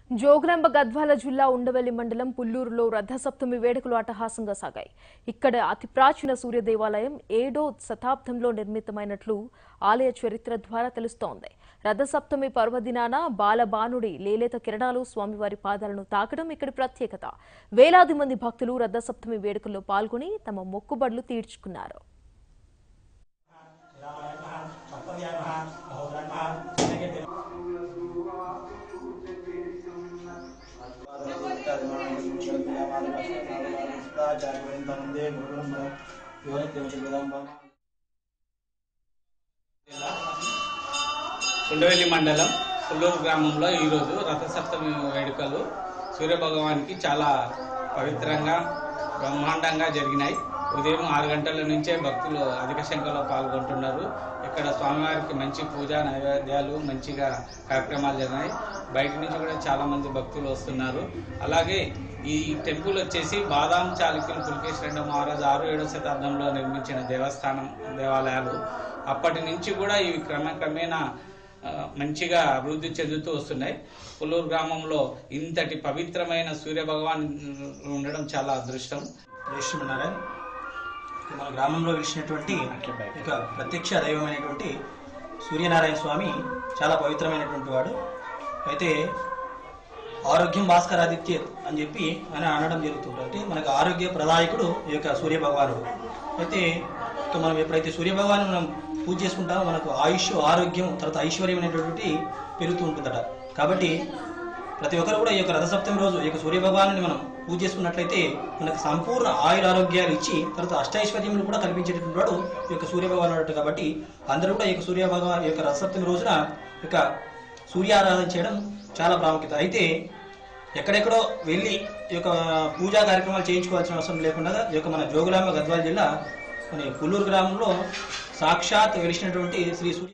జోగులాంబ గద్వాల జిల్లా ఉండవెల్లి మండలం పుల్లూరులో రథసప్తమి వేడుకలు అట్టహాసంగా సాగాయి. ఇక్కడ అతి ప్రాచీన సూర్య దేవాలయం 7వ శతాబ్దంలో నిర్మితమైనట్లు ఆలయ చరిత్ర ద్వారా తెలుస్తోంది. రథసప్తమి పర్వదినాన బాలబాణుడి లేలేత కిరణాలు స్వామివారి పాదాలను తాకడం ఇక్కడి ప్రత్యేకత. వేలాది మంది భక్తులు రథసప్తమి వేడుకల్లో పాల్గొని తమ మొక్కుబడులు తీర్చుకున్నారు. ఉండవెల్లి మండలం పుల్లూరు గ్రామంలో ఈరోజు రథసప్తమి వేడుకలు సూర్యభగవానికి చాలా పవిత్రంగా బ్రహ్మాండంగా జరిగినాయి. ఉదయం 6 గంటల నుంచే భక్తులు అధిక సంఖ్యలో పాల్గొంటున్నారు. ఇక్కడ స్వామివారికి మంచి పూజా నైవేద్యాలు మంచిగా కార్యక్రమాలు జరిగినాయి. బయట నుంచి కూడా చాలా మంది భక్తులు వస్తున్నారు. అలాగే ఈ టెంపుల్ వచ్చేసి బాదాం చాళుక్యులు పులికేశ్వర మహారాజు 6-7వ శతాబ్దంలో నిర్మించిన దేవాలయాలు. అప్పటి నుంచి కూడా ఇవి క్రమక్రమేణా మంచిగా అభివృద్ధి చెందుతూ వస్తున్నాయి. పుల్లూరు గ్రామంలో ఇంతటి పవిత్రమైన సూర్య భగవాన్ ఉండడం చాలా అదృష్టం. మన గ్రామంలో వెలిసినటువంటి ఇక ప్రత్యక్ష దైవమైనటువంటి సూర్యనారాయణ స్వామి చాలా పవిత్రమైనటువంటి వాడు. అయితే ఆరోగ్యం భాస్కరాదిత్య అని చెప్పి ఆయన అనడం జరుగుతుంది. అంటే మనకు ఆరోగ్య ప్రదాయకుడు ఈ యొక్క సూర్య భగవానుడు. అయితే ఇక మనం ఎప్పుడైతే సూర్య భగవాను మనం పూజ చేసుకుంటామో మనకు ఆయుష్, ఆరోగ్యం, తర్వాత ఐశ్వర్యం అనేటువంటిది పెరుగుతూ ఉంటుందట. కాబట్టి ప్రతి ఒక్కరు కూడా ఈ యొక్క రథసప్తమి రోజు ఈ యొక్క సూర్య భగవాను మనం పూజ చేసుకున్నట్లయితే మనకు సంపూర్ణ ఆరోగ్యాలు ఇచ్చి తర్వాత అష్టైశ్వర్యములు కూడా కల్పించేటటువంటి వాడు ఈ యొక్క సూర్య భగవానుడు. కాబట్టి అందరూ కూడా ఈ యొక్క సూర్య భగవాన్ ఈ యొక్క రథసప్తమి రోజున ఈ యొక్క సూర్యారాధన చేయడం చాలా ప్రాముఖ్యత. అయితే ఎక్కడెక్కడో వెళ్ళి ఈ యొక్క పూజా కార్యక్రమాలు చేయించుకోవాల్సిన అవసరం లేకుండా ఈ యొక్క మన జోగులాంబ గద్వాల జిల్లా మన పుల్లూరు గ్రామంలో సాక్షాత్ వెలిసినటువంటి శ్రీ సూర్య